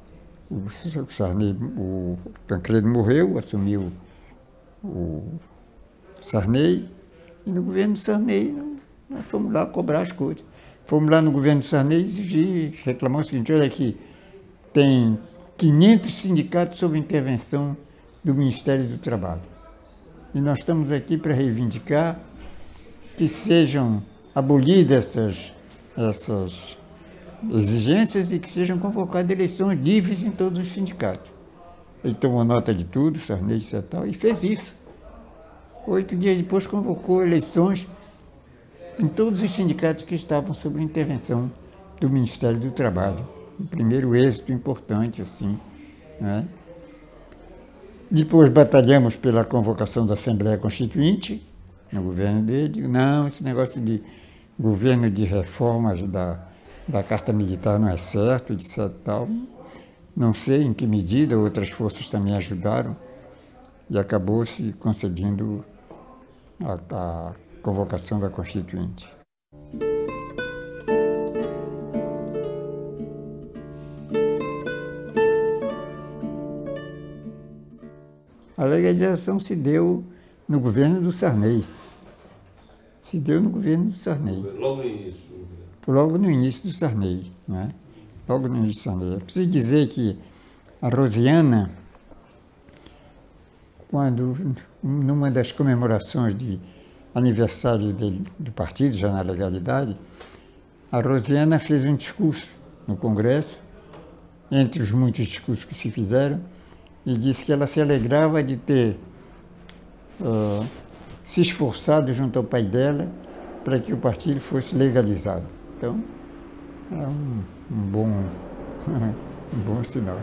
o Tancredo morreu, assumiu o Sarney, e no governo do Sarney nós fomos lá cobrar as coisas. Fomos lá no governo do Sarney exigir, reclamar o seguinte, olha aqui, tem 500 sindicatos sob intervenção do Ministério do Trabalho. E nós estamos aqui para reivindicar que sejam abolidas essas exigências e que sejam convocadas eleições livres em todos os sindicatos. Ele tomou nota de tudo, Sarney e tal, e fez isso. 8 dias depois convocou eleições em todos os sindicatos que estavam sob intervenção do Ministério do Trabalho. O primeiro êxito importante, assim, né? Depois batalhamos pela convocação da Assembleia Constituinte, no governo dele. Não, esse negócio de governo de reformas da Carta Militar não é certo, etc. Tal. Não sei em que medida, outras forças também ajudaram, e acabou-se concedendo a convocação da Constituinte. A legalização se deu no governo do Sarney. Se deu no governo do Sarney. Logo no início do governo. Logo no início do Sarney, né? Logo no início do Sarney. É preciso dizer que a Rosiana, quando, numa das comemorações de aniversário do partido, já na legalidade, a Rosiana fez um discurso no Congresso, entre os muitos discursos que se fizeram, e disse que ela se alegrava de ter se esforçado junto ao pai dela para que o partido fosse legalizado. Então, é um bom sinal.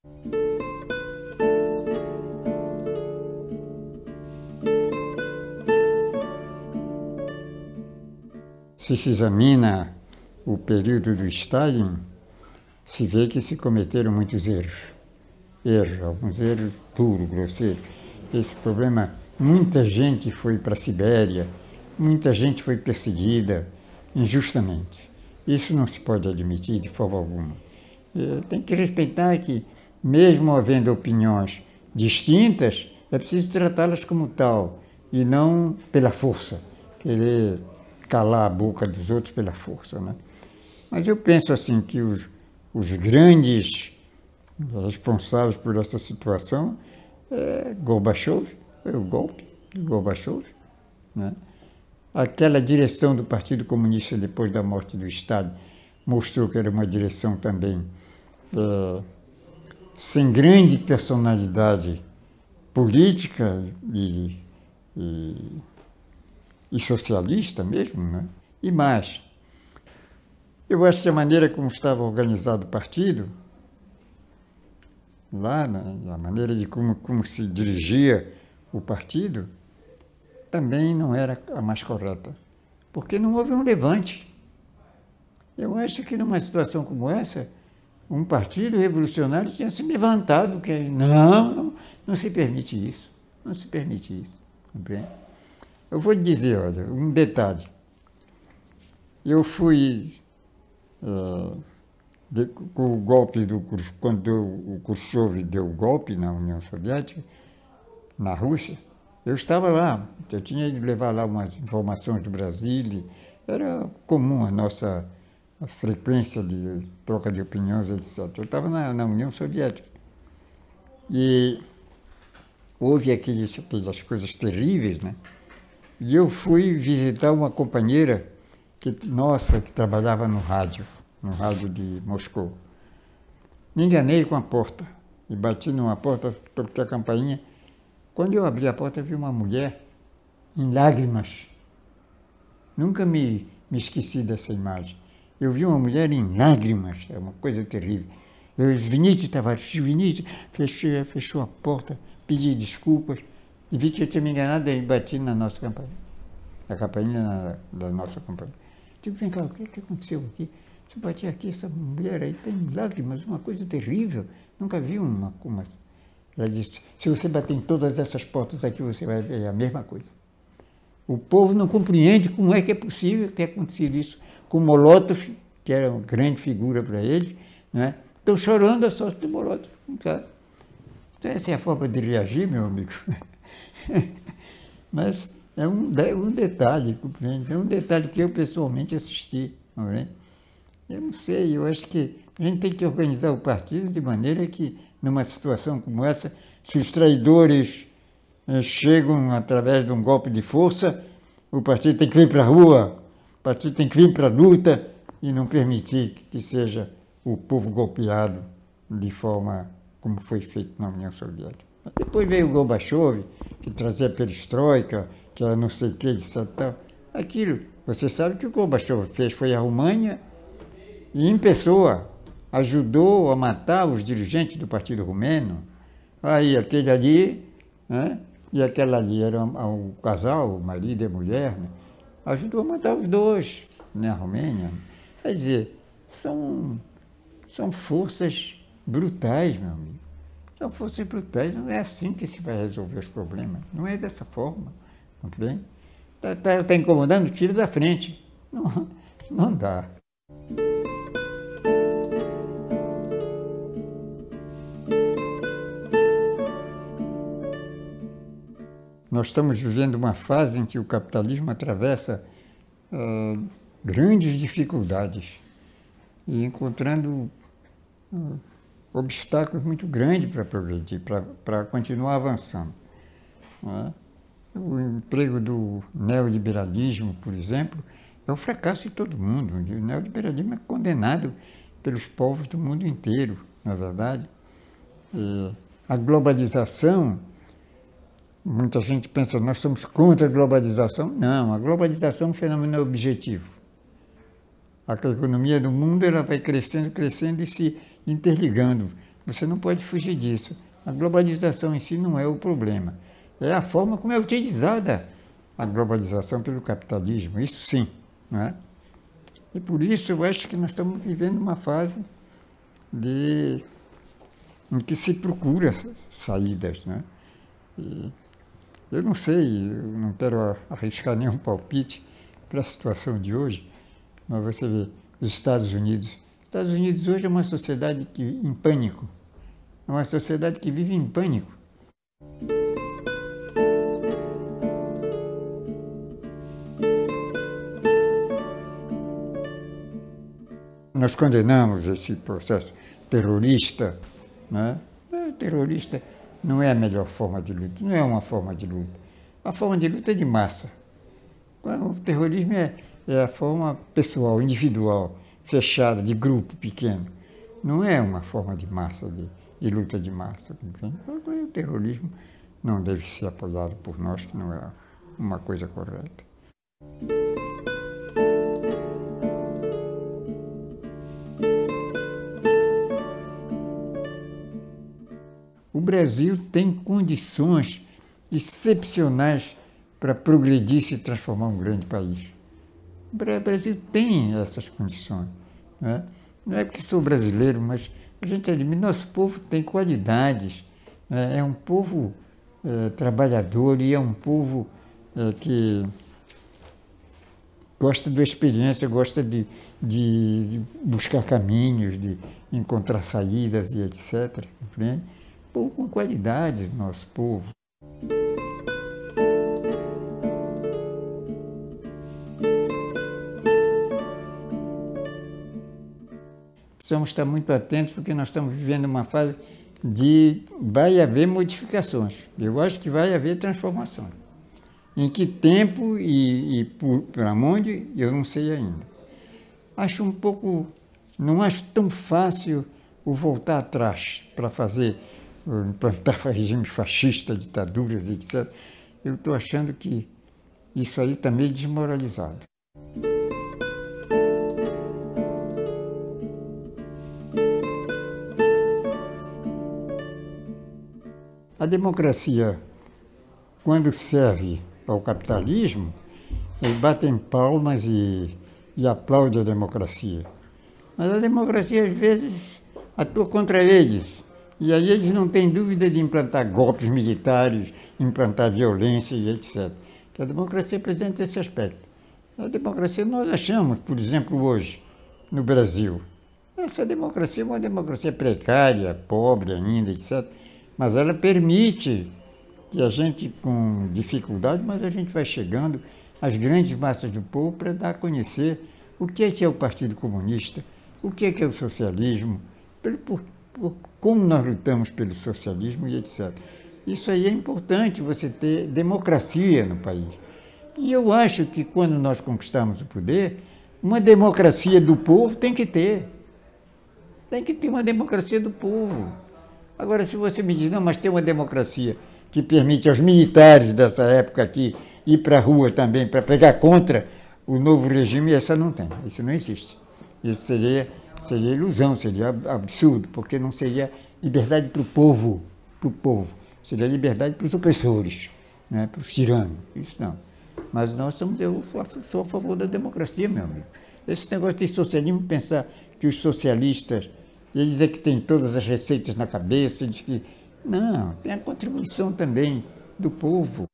Se examina o período do Stalin, se vê que se cometeram muitos erros, alguns erros duros, grosseiros. Esse problema, muita gente foi para a Sibéria, muita gente foi perseguida injustamente. Isso não se pode admitir de forma alguma. Tem que respeitar que, mesmo havendo opiniões distintas, é preciso tratá-las como tal, e não pela força, querer calar a boca dos outros pela força, né? Mas eu penso assim que os grandes responsáveis por essa situação Gorbachev, foi o golpe de Gorbachev, né? Aquela direção do Partido Comunista depois da morte do Stalin mostrou que era uma direção também sem grande personalidade política e socialista mesmo, né? E mais, eu acho que a maneira como estava organizado o partido, lá, né, a maneira de como se dirigia o partido, também não era a mais correta, porque não houve um levante. Eu acho que numa situação como essa, um partido revolucionário tinha se levantado, que não se permite isso, não se permite isso. Compreende? Eu vou lhe dizer, olha, um detalhe. Eu fui, com o golpe quando o Khrushchev deu o golpe na União Soviética, na Rússia, eu estava lá, eu tinha de levar lá umas informações do Brasil, era comum a nossa frequência de troca de opiniões, etc. Eu estava na União Soviética. E houve aquelas coisas terríveis, né? E eu fui visitar uma companheira nossa que trabalhava no rádio de Moscou. Me enganei com a porta e bati numa porta, toquei a campainha. Quando eu abri a porta, eu vi uma mulher em lágrimas. Nunca me esqueci dessa imagem. Eu vi uma mulher em lágrimas, é uma coisa terrível. Eu disse, Vinícius Tavares, Vinícius, fechou a porta, pedi desculpas, e vi que eu tinha me enganado e bati na nossa campainha, a campainha da nossa companhia. Digo, vem cá, o que aconteceu aqui? Se eu bati aqui, essa mulher aí tem lágrimas, uma coisa terrível, nunca vi uma. Ela disse, se você bater em todas essas portas aqui, você vai ver a mesma coisa. O povo não compreende como é que é possível ter acontecido isso com Molotov, que era uma grande figura para ele, né? Estão chorando a sorte do Molotov. Então, essa é a forma de reagir, meu amigo. Mas é um detalhe, compreende? É um detalhe que eu pessoalmente assisti, não é? Eu não sei, eu acho que a gente tem que organizar o partido de maneira que, numa situação como essa, se os traidores chegam através de um golpe de força, o partido tem que vir para a rua, o partido tem que vir para a luta e não permitir que seja o povo golpeado de forma como foi feito na União Soviética. Depois veio o Gorbachev, que trazia a perestroika, que era não sei o que, etc. Aquilo, você sabe que o Gorbachev fez foi a România e, em pessoa, ajudou a matar os dirigentes do Partido Romeno. Aí aquele ali, né, e aquela ali era o casal, o marido e a mulher, né, ajudou a matar os dois na Romênia. Quer dizer, são forças brutais, meu amigo. São forças brutais, não é assim que se vai resolver os problemas. Não é dessa forma, não bem? Tá incomodando, tira da frente. Não dá. Nós estamos vivendo uma fase em que o capitalismo atravessa grandes dificuldades e encontrando obstáculos muito grandes para progredir, para continuar avançando. Não é? O emprego do neoliberalismo, por exemplo, é um fracasso de todo mundo. O neoliberalismo é condenado pelos povos do mundo inteiro, na é verdade. A globalização, muita gente pensa, nós somos contra a globalização. Não, a globalização é um fenômeno objetivo. A economia do mundo ela vai crescendo, crescendo e se interligando. Você não pode fugir disso. A globalização em si não é o problema. É a forma como é utilizada a globalização pelo capitalismo, isso sim, não é? E por isso eu acho que nós estamos vivendo uma fase em que se procura saídas, né? E eu não sei, eu não quero arriscar nenhum palpite para a situação de hoje, mas você vê os Estados Unidos. Os Estados Unidos hoje é uma sociedade em pânico, é uma sociedade que vive em pânico. Nós condenamos esse processo terrorista, né? Terrorista não é a melhor forma de luta, não é uma forma de luta. A forma de luta é de massa. O terrorismo é a forma pessoal, individual, fechada, de grupo pequeno. Não é uma forma de massa, de luta de massa. O terrorismo não deve ser apoiado por nós, que não é uma coisa correta. O Brasil tem condições excepcionais para progredir e se transformar em um grande país. O Brasil tem essas condições. Né? Não é porque sou brasileiro, mas a gente admira, nosso povo tem qualidades. É um povo trabalhador e é um povo que gosta da experiência, gosta de buscar caminhos, de encontrar saídas e etc. Compreende? Povo com qualidades, nosso povo. Precisamos estar muito atentos porque nós estamos vivendo uma fase vai haver modificações. Eu acho que vai haver transformações. Em que tempo e para onde, eu não sei ainda. Acho não acho tão fácil o voltar atrás para implantar regime fascista, ditaduras, etc. Eu estou achando que isso aí está meio desmoralizado. A democracia, quando serve ao capitalismo, eles batem palmas e aplaudem a democracia. Mas a democracia, às vezes, atua contra eles. E aí eles não têm dúvida de implantar golpes militares, implantar violência e etc. Que a democracia apresenta esse aspecto. A democracia, nós achamos, por exemplo, hoje, no Brasil, essa democracia é uma democracia precária, pobre ainda, etc. Mas ela permite que a gente, com dificuldade, mas a gente vai chegando às grandes massas do povo para dar a conhecer o que é o Partido Comunista, o que é o socialismo, como nós lutamos pelo socialismo e etc. Isso aí é importante, você ter democracia no país. E eu acho que quando nós conquistamos o poder, uma democracia do povo tem que ter. Tem que ter uma democracia do povo. Agora, se você me diz, não, mas tem uma democracia que permite aos militares dessa época aqui ir para a rua também para pegar contra o novo regime, essa não tem, isso não existe. Isso seria ilusão, seria absurdo, porque não seria liberdade para o povo, seria liberdade para os opressores, né, para os tiranos, isso não. Mas eu sou a favor da democracia, meu amigo. Esse negócio de socialismo, pensar que os socialistas, eles dizem que têm todas as receitas na cabeça, diz que não, tem a contribuição também do povo.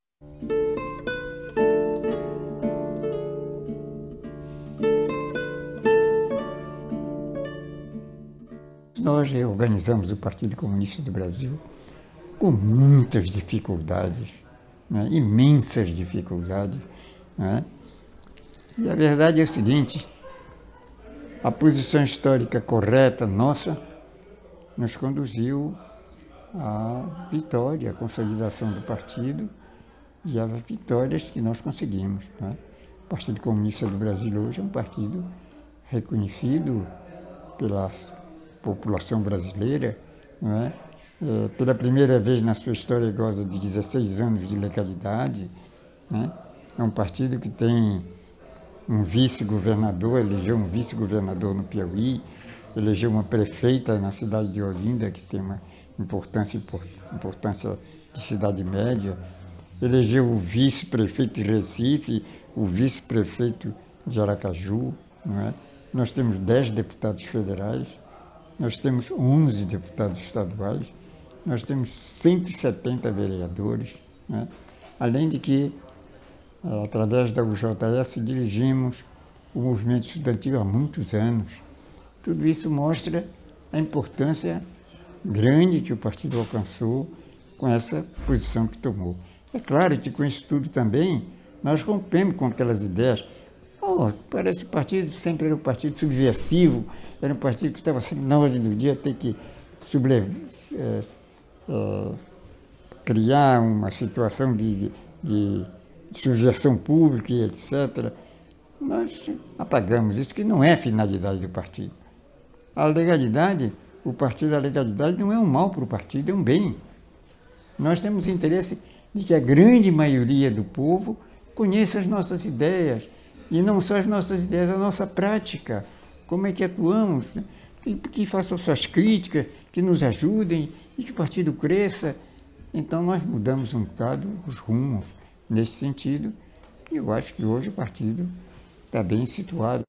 Nós reorganizamos o Partido Comunista do Brasil com muitas dificuldades, né? Imensas dificuldades, né? E a verdade é o seguinte, a posição histórica correta nossa nos conduziu à vitória, à consolidação do partido e às vitórias que nós conseguimos, né? O Partido Comunista do Brasil hoje é um partido reconhecido pela população brasileira, não é? Pela primeira vez na sua história goza de 16 anos de legalidade, né? É um partido que tem um vice-governador, elegeu um vice-governador no Piauí, elegeu uma prefeita na cidade de Olinda, que tem uma importância de cidade média, elegeu o vice-prefeito de Recife, o vice-prefeito de Aracaju, não é? Nós temos 10 deputados federais, nós temos 11 deputados estaduais, nós temos 170 vereadores, né? Além de que, através da UJS, dirigimos o movimento estudantil há muitos anos. Tudo isso mostra a importância grande que o partido alcançou com essa posição que tomou. É claro que com isso tudo também nós rompemos com aquelas ideias. Parece que o partido sempre era um partido subversivo, era um partido que estava sempre na ordem do dia, ter que criar uma situação de subversão pública e etc. Nós apagamos isso, que não é a finalidade do partido. A legalidade, o partido da legalidade não é um mal para o partido, é um bem. Nós temos interesse de que a grande maioria do povo conheça as nossas ideias, e não só as nossas ideias, a nossa prática, como é que atuamos, né? E que façam suas críticas, que nos ajudem e que o partido cresça. Então nós mudamos um bocado os rumos nesse sentido, e eu acho que hoje o partido está bem situado.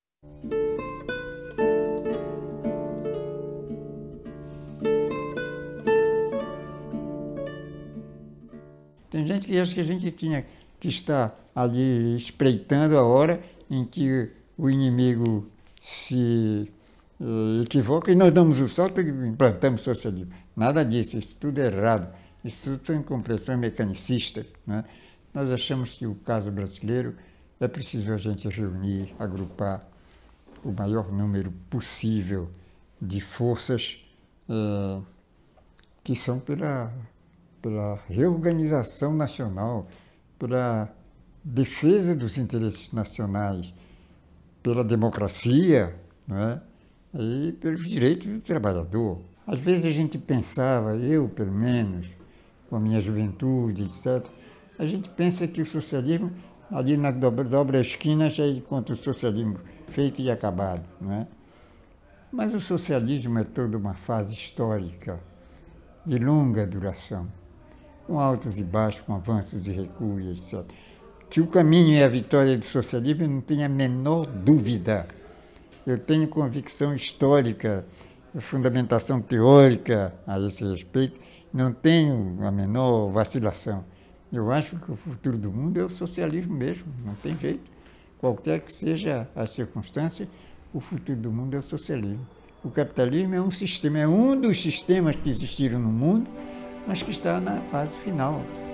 Tem gente que acha que a gente tinha que estar ali espreitando a hora em que o inimigo se equivoca e nós damos o salto e implantamos o socialismo. Nada disso, isso tudo é errado. Isso tudo são compreensões mecanicistas, né? Nós achamos que o caso brasileiro é preciso a gente reunir, agrupar o maior número possível de forças que são pela reorganização nacional, pela defesa dos interesses nacionais, pela democracia, não é? E pelos direitos do trabalhador. Às vezes a gente pensava, eu pelo menos, com a minha juventude, etc., a gente pensa que o socialismo, ali na dobra a esquina, já encontra o socialismo feito e acabado, não é? Mas o socialismo é toda uma fase histórica, de longa duração, com altos e baixos, com avanços e recuos, etc. Que o caminho é a vitória do socialismo, eu não tenho a menor dúvida. Eu tenho convicção histórica, fundamentação teórica a esse respeito, não tenho a menor vacilação. Eu acho que o futuro do mundo é o socialismo mesmo, não tem jeito. Qualquer que seja a circunstância, o futuro do mundo é o socialismo. O capitalismo é um sistema, é um dos sistemas que existiram no mundo, mas que está na fase final.